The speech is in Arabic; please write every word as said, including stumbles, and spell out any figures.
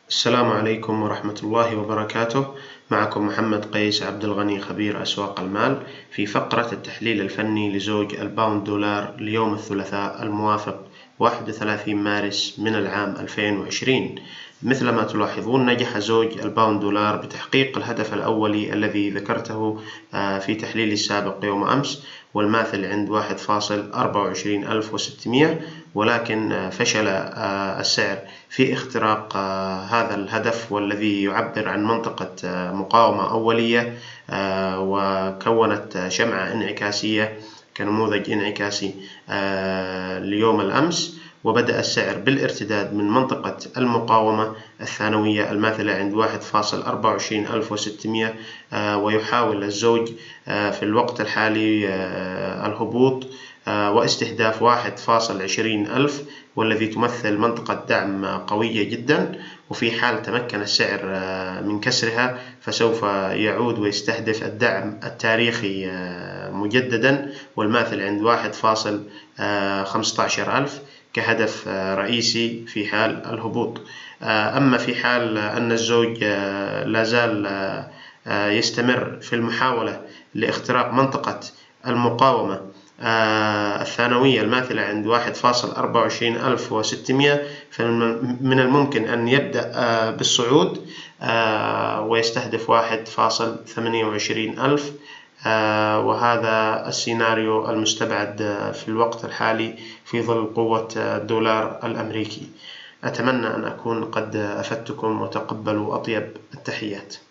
السلام عليكم ورحمة الله وبركاته. معكم محمد قيس عبد الغني خبير أسواق المال في فقرة التحليل الفني لزوج الباوند دولار ليوم الثلاثاء الموافق واحد وثلاثين مارس من العام ألفين وعشرين. مثل ما تلاحظون، نجح زوج الباوند دولار بتحقيق الهدف الأولي الذي ذكرته في تحليلي السابق يوم أمس، والماثل عند واحد فاصل أربعة وعشرين ألف وستمائة، ولكن فشل السعر في اختراق هذا الهدف، والذي يعبر عن منطقة مقاومة أولية، وكونت شمعة انعكاسية كنموذج انعكاسي ليوم الأمس. وبدأ السعر بالارتداد من منطقة المقاومة الثانوية الماثلة عند واحد فاصل أربعة وعشرين ألف وستمائة، ويحاول الزوج في الوقت الحالي الهبوط واستهداف واحد فاصل عشرين ألف، والذي تمثل منطقة دعم قوية جدا. وفي حال تمكن السعر من كسرها فسوف يعود ويستهدف الدعم التاريخي مجددا، والماثل عند واحد فاصل خمسة عشر ألف كهدف رئيسي في حال الهبوط. أما في حال أن الزوج لازال يستمر في المحاولة لاختراق منطقة المقاومة الثانوية الماثلة عند واحد فاصل أربعة وعشرين ألف وستمائة، فمن الممكن أن يبدأ بالصعود ويستهدف واحد فاصل ثمانية وعشرين ألف، وهذا السيناريو المستبعد في الوقت الحالي في ظل قوة الدولار الأمريكي. أتمنى أن أكون قد أفدتكم، وتقبلوا أطيب التحيات.